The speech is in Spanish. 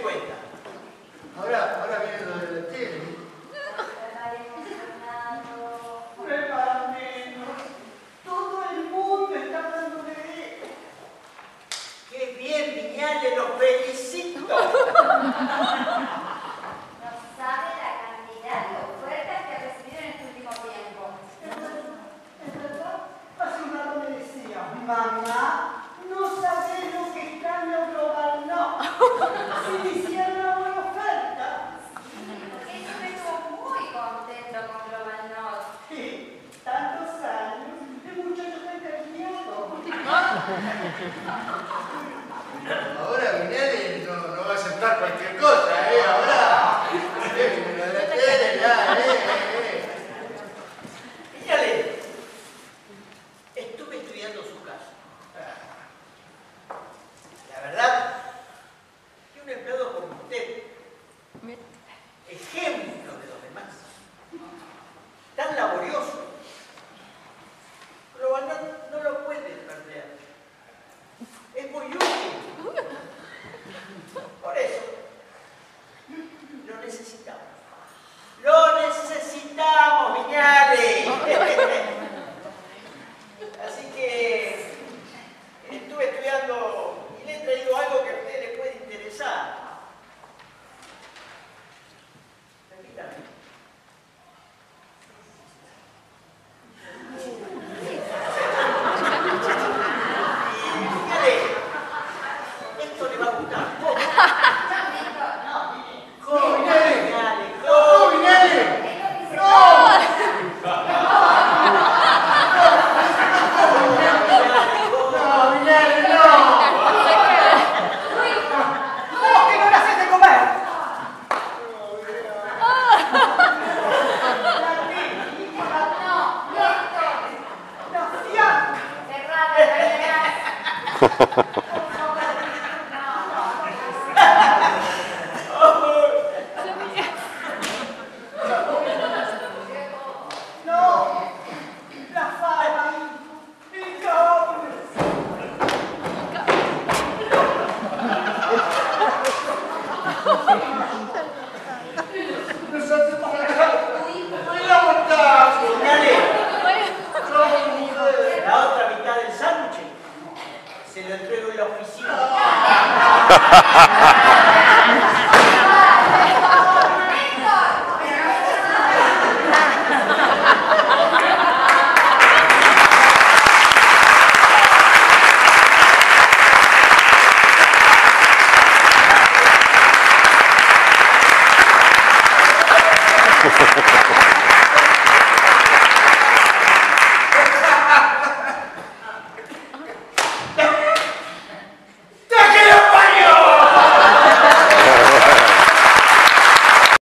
cuenta? Ahora viene lo de la tele. Prueba menos. Todo el mundo está hablando de él. ¡Qué bien, Viñales! ¡Los felicito! No sabe la cantidad de ofertas que ha recibido en este último tiempo. ¿Es verdad? Hace un rato me decía, mamá, no sabés lo que extraño Global No. Si me hicieron una buena oferta. Porque yo me estuvo muy contento con Global Note. Sí, tantos años, el muchacho está encariñado. Ahora Viñales no va a aceptar cualquier cosa, ahora. Viene lo de la tele, ya, Viñales, estuve estudiando su caso. La verdad, que un empleado como usted, ejemplo de los demás, tan laborioso, Global no lo puede perder. Es muy útil. Por eso, lo necesitamos. ¡Lo necesitamos, Viñales! Así que estuve estudiando y le he traído algo que a usted le puede interesar. Permítame. Viñales, esto le va a gustar. No, mire. ¿Cómo, Viñales? Viñales, ¡No, Viñales! ¡No! ¡No, Viñales, no! ¿Cómo que no le haces de comer? La fianza. Cerrada la verdad. No, la fama, el cabrón. ¡Nosotros bailamos tanto! Viñales, la otra mitad del sándwich se lo entrego en la oficina.